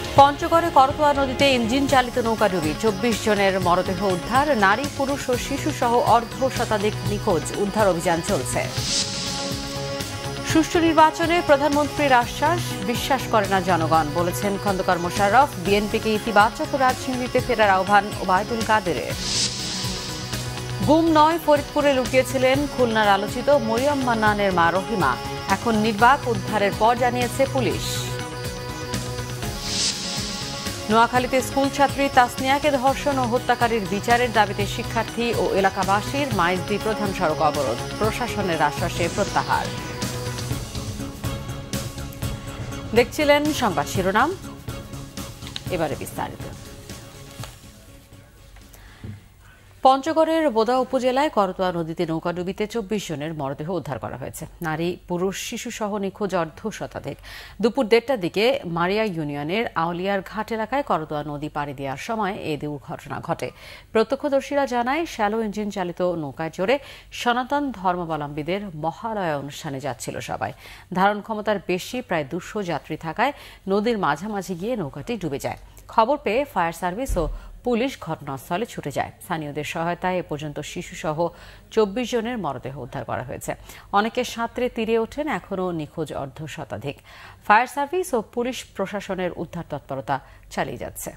পঞ্চগড়ে করতোয়া নদীতে ইঞ্জিন চালিত নৌকাডুবি, ২৪ জনের মরদেহ উদ্ধার, নারী, পুরুষ ও শিশু সহ অর্ধ শতাধিক নিখোঁজ, উদ্ধার অভিযান চলছে। সুষ্ঠু নির্বাচনে প্রধানমন্ত্রীর আশ্বাস, বিশ্বাস করে না জনগণ, বলেছেন খন্দকার মোশাররফ। বিএনপিকে ইতিবাচক রাজনীতিতে ফেরার আহ্বান ওবায়দুল কাদেরের। গুম নয়, ফরিদপুরে লুকিয়েছিলেন খুলনার আলোচিত মরিয়ম মান্নানের মা রহিমা, এখন নির্বাক, উদ্ধারের পর জানিয়েছে পুলিশ। নোয়াখালীতে স্কুল ছাত্রী তাসনিয়াকে ধর্ষণ ও হত্যাকারীর বিচারের দাবিতে শিক্ষার্থী ও এলাকাবাসীর মাইজদি প্রধান সড়ক অবরোধ, প্রশাসনের আশ্বাসে প্রত্যাহার। দেখছিলেন সংবাদ শিরোনাম, এবারে বিস্তারিত। পঞ্চগড়ের বোদা উপজেলায় করতোয়া নদীতে নৌকাডুবিতে ২৪ জনের মরদেহ উদ্ধার করা হয়েছে। নারী, পুরুষ, শিশু সহ নিখোঁজ অর্ধ শতাধিক। দুপুর ১:৩০টার দিকে মারিয়া ইউনিয়নের আউলিয়ার ঘাট এলাকায় করতোয়া নদী পাড়ি দেওয়ার সময় এই দুর্ঘটনা ঘটে। প্রত্যক্ষদর্শীরা জানায়, শ্যালো ইঞ্জিন চালিত নৌকায় চড়ে সনাতন ধর্মাবলম্বীদের মহালয়া অনুষ্ঠানে যাচ্ছিল সবাই। ধারণ ক্ষমতার বেশি, প্রায় ২০০ যাত্রী থাকায় নদীর মাঝামাঝি গিয়ে নৌকাটি ডুবে যায়। খবর পেয়ে ফায়ার সার্ভিস ও পুলিশ ঘটনাস্থলে ছুটে যায়। স্থানীয়দের সহায়তায় এ পর্যন্ত শিশুসহ ২৪ জনের মরদেহ উদ্ধার করা হয়েছে। অনেকে সাঁতরে তীরে ওঠেন, এখনও নিখোঁজ অর্ধ শতাধিক। ফায়ার সার্ভিস ও পুলিশ প্রশাসনের উদ্ধার তৎপরতা চালিয়ে যাচ্ছে।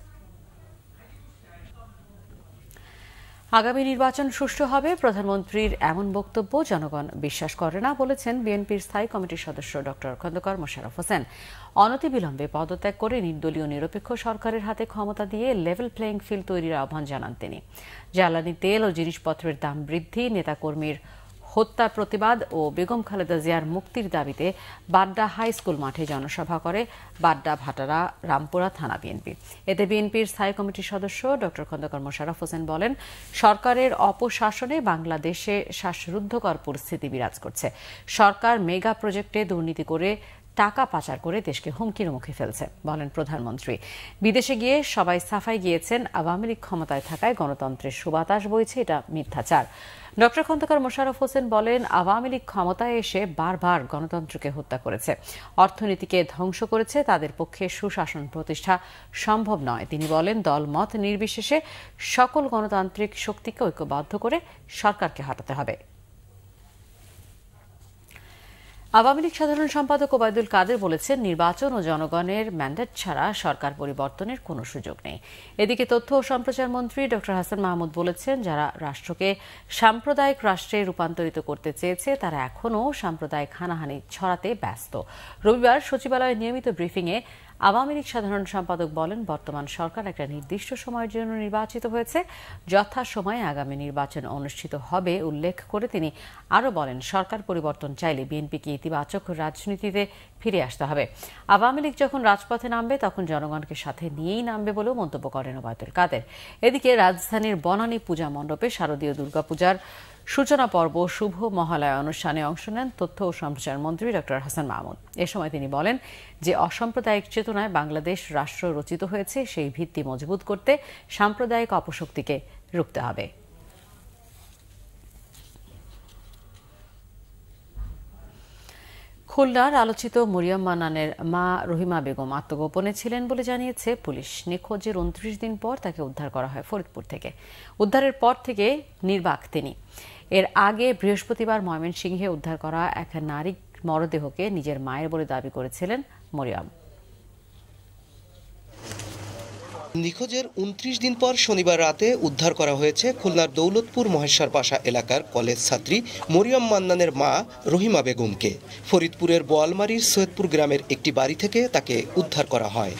আগামী নির্বাচন সুষ্ঠু হবে, প্রধানমন্ত্রীর এমন বক্তব্য জনগণ বিশ্বাস করে না, বলেছেন বিএনপির স্থায়ী কমিটির সদস্য ডক্টর খন্দকার মোশাররফ হোসেন। অনতিবিলম্বে পদত্যাগ করে নির্দলীয় নিরপেক্ষ সরকারের হাতে ক্ষমতা দিয়ে লেভেল প্লেইং ফিল্ড তৈরির আহ্বান জানান তিনি। জ্বালানি তেল ও জিনিসপত্রের দাম বৃদ্ধি, নেতাকর্মীর হত্যার প্রতিবাদ ও বেগম খালেদা জিয়ার মুক্তির দাবিতে বাড্ডা হাই স্কুল মাঠে জনসভা করে বাড্ডা, ভাটারা, রামপুরা থানা বিএনপি। এতে বিএনপির স্থায়ী কমিটির সদস্য ডক্টর খন্দকার মোশাররফ হোসেন বলেন, সরকারের অপশাসনে বাংলাদেশে শ্বাসরুদ্ধকর পরিস্থিতি বিরাজ করছে। সরকার মেগা প্রজেক্টে দুর্নীতি করে টাকা পাচার করে দেশকে হুমকির মুখে ফেলছে, বলেন প্রধানমন্ত্রী। বিদেশে গিয়ে সবাই সাফাই গিয়েছেন, আওয়ামী লীগ ক্ষমতায় থাকায় গণতন্ত্রের সুবাতাস বইছে, এটা মিথ্যাচার। ডক্টর খন্দকার মোশাররফ হোসেন বলেন, আওয়ামী লীগ ক্ষমতায় এসে বারবার গণতন্ত্রকে হত্যা করেছে, অর্থনীতিকে ধ্বংস করেছে, তাদের পক্ষে সুশাসন প্রতিষ্ঠা সম্ভব নয়। তিনি বলেন, দলমত নির্বিশেষে সকল গণতান্ত্রিক শক্তিকে ঐক্যবদ্ধ করে সরকারকে হটাতে হবে। আওয়ামী লীগ সাধারণ সম্পাদক ওবায়দুল কাদের বলেছেন, নির্বাচন ও জনগণের ম্যান্ডেট ছাড়া সরকার পরিবর্তনের কোনো সুযোগ নেই। এদিকে তথ্য ও সম্প্রচার মন্ত্রী ডক্টর হাসান মাহমুদ বলেছেন, যারা রাষ্ট্রকে সাম্প্রদায়িক রাষ্ট্রে রূপান্তরিত করতে চেয়েছে তারা এখনও সাম্প্রদায়িক হানাহানি ছড়াতে ব্যস্ত। রবিবার সচিবালয়ে নিয়মিত ব্রিফিংয়ে আওয়ামী লীগ সাধারণ সম্পাদক বলেন, বর্তমান সরকার একটা নির্দিষ্ট সময়ের জন্য নির্বাচিত হয়েছে, যথাসময়ে আগামী নির্বাচন অনুষ্ঠিত হবে উল্লেখ করে তিনি আরও বলেন, সরকার পরিবর্তন চাইলে বিএনপিকে ইতিবাচক রাজনীতিতে ফিরে আসতে হবে। আওয়ামী লীগ যখন রাজপথে নামবে তখন জনগণকে সাথে নিয়েই নামবে বলেও মন্তব্য করেন ওবায়দুল কাদের। এদিকে রাজধানীর বনানী পূজা মণ্ডপে শারদীয় দুর্গাপূজার সূচনা পর্ব শুভ মহালয়া অনুষ্ঠানে অংশ নেন তথ্য ও সম্প্রচার মন্ত্রী ডক্টর হাসান মাহমুদ। এ সময় তিনি বলেন যে অসাম্প্রদায়িক চেতনায় বাংলাদেশ রাষ্ট্র রচিত হয়েছে, সেই ভিত্তি মজবুত করতে সাম্প্রদায়িক অপশক্তিকে রুখতে হবে। খুলনার আলোচিত মরিয়ম মান্নানের মা রহিমা বেগম আত্মগোপনে ছিলেন বলে জানিয়েছে পুলিশ। নিখোঁজের ২৯ দিন পর তাকে উদ্ধার করা হয় ফরিদপুর থেকে। উদ্ধারের পর থেকে নির্বাক তিনি। এর আগে বৃহস্পতিবার ময়মনসিংহে উদ্ধার করা এক নারীর মরদেহকে নিজের মায়ের বলে দাবি করেছিলেন মরিয়ম। নিখোঁজের ২৯ দিন পর শনিবার রাতে উদ্ধার করা হয়েছে খুলনার দৌলতপুর মহেশ্বর পাশা এলাকার কলেজ ছাত্রী মরিয়ম মান্নানের মা রহিমা বেগমকে। ফরিদপুরের বোয়ালমারীর সৈয়দপুর গ্রামের একটি বাড়ি থেকে তাকে উদ্ধার করা হয়।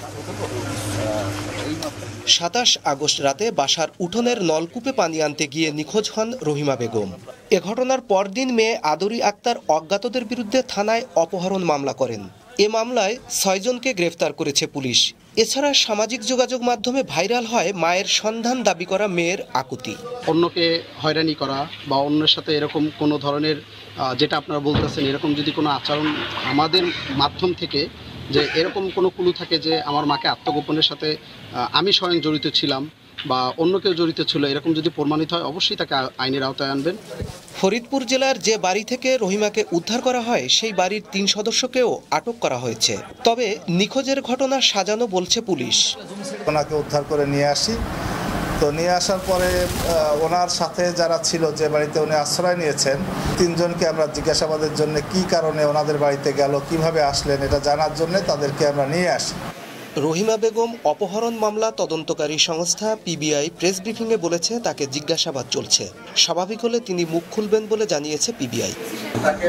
২৭ আগস্ট রাতে বাসার উঠোনের নলকূপে পানি আনতে গিয়ে নিখোঁজ হন রহিমা বেগম। এ ঘটনার পরদিন মেয়ে আদরি আক্তার অজ্ঞাতদের বিরুদ্ধে থানায় অপহরণ মামলা করেন। এ মামলায় ৬ জনকে গ্রেফতার করেছে পুলিশ। এছাড়া সামাজিক যোগাযোগ মাধ্যমে ভাইরাল হয় মায়ের সন্ধান দাবি করা মেয়ের আকুতি। অন্যকে হয়রানি করা বা অন্যের সাথে এরকম কোনো ধরনের, যেটা আপনারা বলতেছেন, এরকম যদি কোনো আচরণ আমাদের মাধ্যম থেকে যে এরকম কোনো ক্লু থাকে যে আমার মাকে আত্মগোপনের সাথে আমি স্বয়ং জড়িত ছিলাম বা অন্য কেউ জড়িত ছিল, এরকম যদি প্রমাণিত হয় অবশ্যই তাকে আইনের আওতায় আনবেন। ফরিদপুর জেলার যে বাড়ি থেকে রহিমাকে উদ্ধার করা হয় সেই বাড়ির 3 সদস্যকেও আটক করা হয়েছে। তবে নিখোঁজের ঘটনা সাজানো বলছে পুলিশ। ওনাকে উদ্ধার করে নিয়ে আসি, তো নিয়ে আসার পরে ওনার সাথে যারা ছিল, যে বাড়িতে উনি আশ্রয় নিয়েছেন, 3 জনকে আমরা জিজ্ঞাসাবাদের জন্য কি কারণে ওনাদের বাড়িতে গেল, কিভাবে আসলেন, এটা জানার জন্য তাদেরকে আমরা নিয়ে আসি। রহিমা বেগম অপহরণ মামলা তদন্তকারী সংস্থা পিবিআই প্রেস ব্রিফিংয়ে বলেছে তাকে জিজ্ঞাসাবাদ চলছে। স্বাভাবিক হলে তিনি মুখ খুলবেন বলে জানিয়েছে পিবিআই। তাকে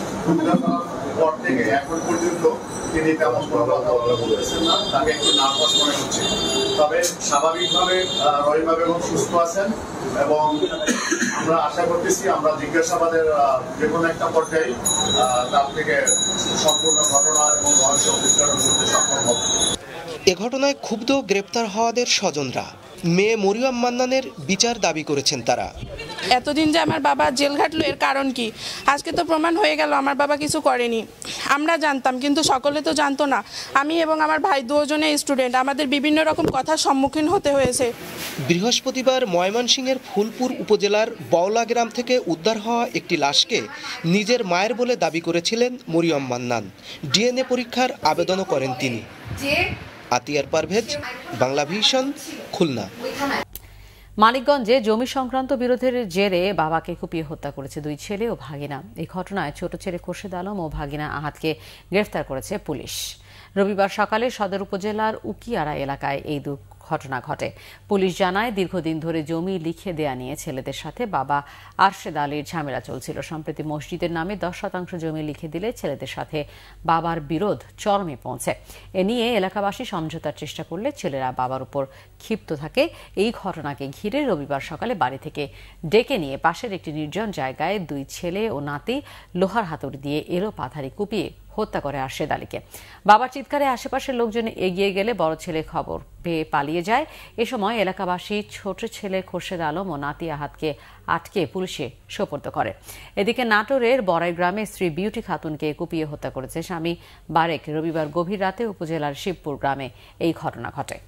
পর থেকে এখন পর্যন্ত তিনি তেমন কোনো কথা বলেছেন না, তাকে একটু নার্ভাস মনে হচ্ছে। তবে স্বাভাবিকভাবে রহিমা বেগম সুস্থ আছেন এবং আমরা আশা করতেছি আমরা জিজ্ঞাসাবাদের যে কোনো একটা পর্যায়ে তার থেকে সম্পূর্ণ ঘটনা এবং রহস্য উদ্ঘাটন করতে সক্ষম হব। এ ঘটনায় ক্ষুব্ধ গ্রেপ্তার হওয়াদের স্বজনরা মেয়ে মরিয়ম মান্নানের বিচার দাবি করেছেন তারা। এতদিন যে আমার বাবা জেল ঘাটলো এর কারণ কি? আজকে তো প্রমাণ হয়ে গেল আমার বাবা কিছু করেনি। আমরা জানতাম কিন্তু সকলে তো জানতো না। আমি এবং আমার ভাই দুজনে স্টুডেন্ট, আমাদের বিভিন্ন রকম কথার সম্মুখীন হতে হয়েছে। বৃহস্পতিবার ময়মনসিংহের ফুলপুর উপজেলার বওলা গ্রাম থেকে উদ্ধার হওয়া একটি লাশকে নিজের মায়ের বলে দাবি করেছিলেন মরিয়ম মান্নান। ডিএনএ পরীক্ষার আবেদনও করেন তিনি। আতিয়ার পারভেজ, বাংলাভিশন, খুলনা। মানিকগঞ্জে জমি সংক্রান্ত বিরোধের জেরে বাবাকে কুপিয়ে হত্যা করেছে 2 ছেলে ও ভাগিনা। এই ঘটনায় ছোট ছেলে খোরশেদ আলম ও ভাগিনা আহাদকে গ্রেফতার করেছে পুলিশ। রবিবার সকালে সদর উপজেলার উকিয়ারা এলাকায় এই ঘটনা ঘটে। পুলিশ জানায় দীর্ঘদিন ধরে জমি লিখে দেয়া নিয়ে ছেলেদের সাথে বাবা আরশেদ আলীর ঝামেলা চলছিল। সম্প্রতি মসজিদের নামে 10% জমি লিখে দিলে ছেলেদের সাথে বাবার বিরোধ চরমে পৌঁছে। এ নিয়ে এলাকাবাসী সমঝোতার চেষ্টা করলে ছেলেরা বাবার উপর ক্ষিপ্ত থাকে। এই ঘটনাকে ঘিরে রবিবার সকালে বাড়ি থেকে ডেকে নিয়ে পাশের একটি নির্জন জায়গায় 2 ছেলে ও নাতি লোহার হাতুড়ি দিয়ে এলো পাথারি কুপিয়ে হত্যা করে আরশেদ আলীকে। বাবার চিৎকারে আশেপাশের লোকজন এগিয়ে গেলে বড় ছেলে খবর পেয়ে পালিয়ে যায়। এ সময় এলাকাবাসী ছোট ছেলে খোরশেদ আলম ও নাতি আহাদকে আটকে পুলিশে সোপর্দ করে। এদিকে নাটোরের বড়াই গ্রামে স্ত্রী বিউটি খাতুনকে কুপিয়ে হত্যা করেছে স্বামী বারেক। রবিবার গভীর রাতে উপজেলার শিবপুর গ্রামে এই ঘটনা ঘটে।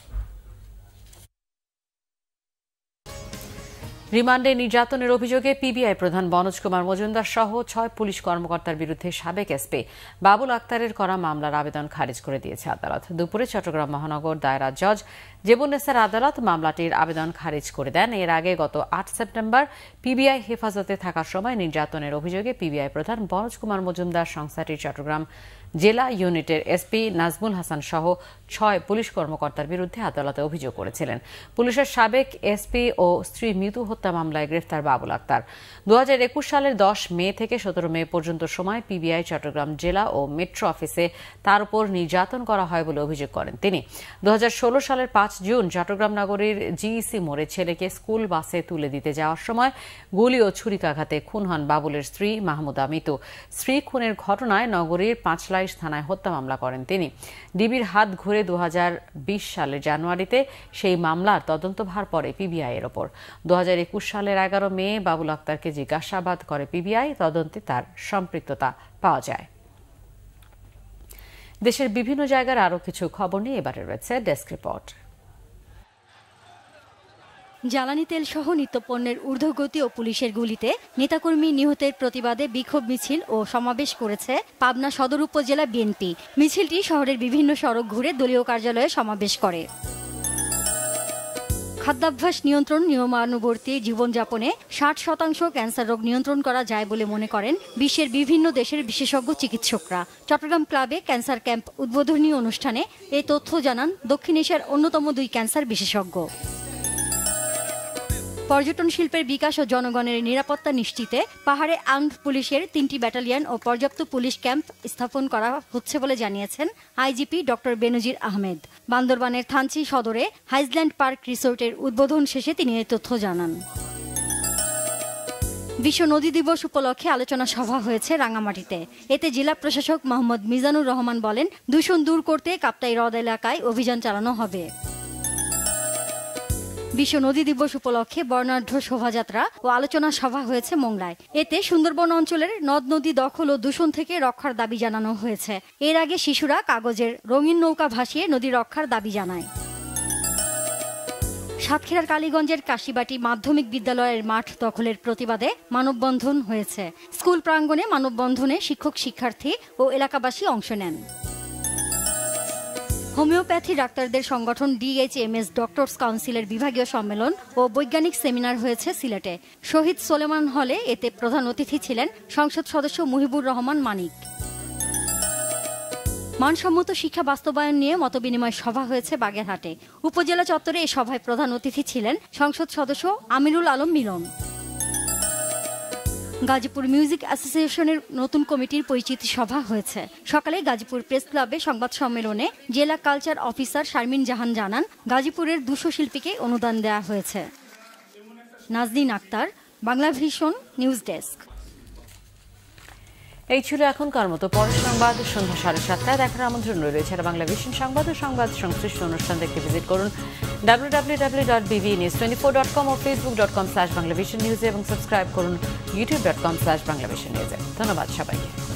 রিমান্ডে নির্যাতনের অভিযোগে পিবিআই প্রধান বনোজ কুমার মজুমদার সহ 6 পুলিশ কর্মকর্তার বিরুদ্ধে সাবেক এসপি বাবুল আক্তারের করা মামলার আবেদন খারিজ করে দিয়েছে আদালত। দুপুরে চট্টগ্রাম মহানগর দায়রা জজ জেবুন্নেসার আদালত মামলাটির আবেদন খারিজ করে দেন। এর আগে গত 8 সেপ্টেম্বর পিবিআই হেফাজতে থাকার সময় নির্যাতনের অভিযোগে পিবিআই প্রধান বনোজ কুমার মজুমদার সংস্থাটির চট্টগ্রাম জেলা ইউনিটের এসপি নাজমুল হাসান সহ 6 পুলিশ কর্মকর্তার বিরুদ্ধে আদালতে অভিযোগ করেছিলেন। পুলিশের সাবেক এসপি ও স্ত্রী মৃত্যু হত্যা মামলায় গ্রেফতার বাবুল আক্তার। 2021 সালের 10 মে থেকে 17 মে পর্যন্ত সময় পিবিআই চট্টগ্রাম জেলা ও মেট্রো অফিসে তার উপর নির্যাতন করা হয় বলে অভিযোগ করেন তিনি। 2016 সালের 5 জুন চট্টগ্রাম নগরীর জিইসি মোড়ে ছেলেকে স্কুল বাসে তুলে দিতে যাওয়ার সময় গুলি ও ছুরিকাঘাতে খুন হন বাবুলের স্ত্রী মাহমুদা মিতু। স্ত্রী খুনের ঘটনায় নগরীর পাঁচলাইশ থানায় হত্যা মামলা করেন তিনি। ডিবির হাত ঘুরে 2020 সালের জানুয়ারিতে সেই মামলার তদন্তভার পড়ে পিবিআই এর ওপর। 2021 সালের 11 মে বাবুল আক্তারকে জিজ্ঞাসাবাদ করে পিবিআই। তদন্তে তার সম্পৃক্ততা পাওয়া যায়। দেশের বিভিন্ন জায়গার আরও কিছু খবর নিয়ে এবারে রয়েছে ডেস্ক রিপোর্ট। জ্বালানি তেল সহ নিত্যপণ্যের ঊর্ধ্বগতি ও পুলিশের গুলিতে নেতাকর্মী নিহতের প্রতিবাদে বিক্ষোভ মিছিল ও সমাবেশ করেছে পাবনা সদর উপজেলা বিএনপি। মিছিলটি শহরের বিভিন্ন সড়ক ঘুরে দলীয় কার্যালয়ে সমাবেশ করে। খাদ্যাভ্যাস নিয়ন্ত্রণ, নিয়মানুবর্তী জীবনযাপনে 60% ক্যান্সার রোগ নিয়ন্ত্রণ করা যায় বলে মনে করেন বিশ্বের বিভিন্ন দেশের বিশেষজ্ঞ চিকিৎসকরা। চট্টগ্রাম ক্লাবে ক্যান্সার ক্যাম্প উদ্বোধনী অনুষ্ঠানে এই তথ্য জানান দক্ষিণ এশিয়ার অন্যতম 2 ক্যান্সার বিশেষজ্ঞ। পর্যটন শিল্পের বিকাশ ও জনগণের নিরাপত্তা নিশ্চিতে পাহাড়ে আর্মড পুলিশের 3টি ব্যাটালিয়ন ও পর্যাপ্ত পুলিশ ক্যাম্প স্থাপন করা হচ্ছে বলে জানিয়েছেন আইজিপি ডক্টর বেনজির আহমেদ। বান্দরবানের থানচি সদরে হাইজল্যান্ড পার্ক রিসোর্টের উদ্বোধন শেষে তিনি এই তথ্য জানান। বিশ্ব নদী দিবস উপলক্ষে আলোচনা সভা হয়েছে রাঙামাটিতে। এতে জেলা প্রশাসক মোহাম্মদ মিজানুর রহমান বলেন, দূষণ দূর করতে কাপ্তাই হ্রদ এলাকায় অভিযান চালানো হবে। বিশ্ব নদী দিবস উপলক্ষে বর্ণাঢ্য শোভাযাত্রা ও আলোচনা সভা হয়েছে মোংলায়। এতে সুন্দরবন অঞ্চলের নদ নদী দখল ও দূষণ থেকে রক্ষার দাবি জানানো হয়েছে। এর আগে শিশুরা কাগজের রঙিন নৌকা ভাসিয়ে নদী রক্ষার দাবি জানায়। সাতক্ষীরার কালীগঞ্জের কাশিবাটি মাধ্যমিক বিদ্যালয়ের মাঠ দখলের প্রতিবাদে মানববন্ধন হয়েছে। স্কুল প্রাঙ্গণে মানববন্ধনে শিক্ষক শিক্ষার্থী ও এলাকাবাসী অংশ নেন। হোমিওপ্যাথি ডাক্তারদের সংগঠন DHMS ডক্টরস কাউন্সিলের বিভাগীয় সম্মেলন ও বৈজ্ঞানিক সেমিনার হয়েছে সিলেটে। শহীদ সোলেমান হলে এতে প্রধান অতিথি ছিলেন সংসদ সদস্য মুহিবুর রহমান মানিক। মানসম্মত শিক্ষা বাস্তবায়ন নিয়ে মতবিনিময় সভা হয়েছে বাগেরহাটে। উপজেলা চত্বরে এই সভায় প্রধান অতিথি ছিলেন সংসদ সদস্য আমিরুল আলম মিলন। গাজীপুর মিউজিক অ্যাসোসিয়েশনের নতুন কমিটির পরিচিতি সভা হয়েছে। সকালে গাজীপুর প্রেস ক্লাবে সংবাদ সম্মেলনে জেলা কালচার অফিসার শারমিন জাহান জানান, গাজীপুরের 200 শিল্পীকে অনুদান দেওয়া হয়েছে। Nazneen Akter, Banglavision news desk. এই ছিল এখনকার মতো। পরের সংবাদ সন্ধ্যা 7:30 দেখার আমন্ত্রণ রয়েছে। বাংলাভিশন সংবাদ ও সংবাদ সংশ্লিষ্ট অনুষ্ঠান দেখতে ভিজিট করুন www.bbnews24.com ও facebook.com/banglavisionnews এবং সাবস্ক্রাইব করুন youtube.com/banglavisionnews। ধন্যবাদ সবাইকে।